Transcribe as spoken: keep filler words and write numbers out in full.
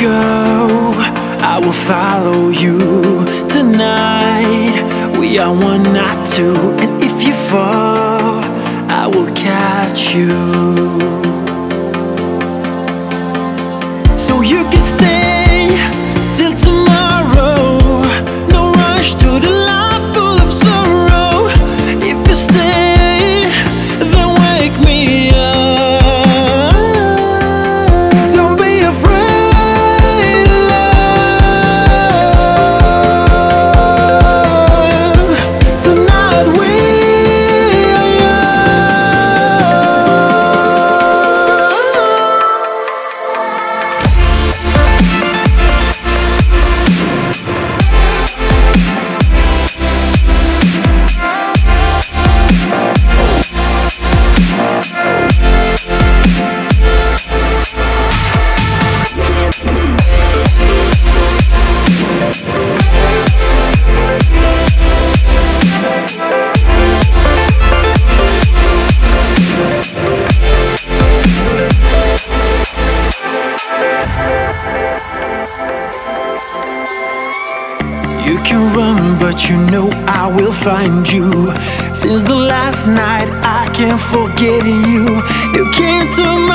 go, I will follow you. Tonight we are one, not two. And if you fall, I will catch you. So you can stay till tomorrow. No rush to the life full of sorrow. If you stay, then wake me up. Don't be afraid, love. Tonight we are You can run, but you know I will find you. Since the last night I can't forget you. You came to my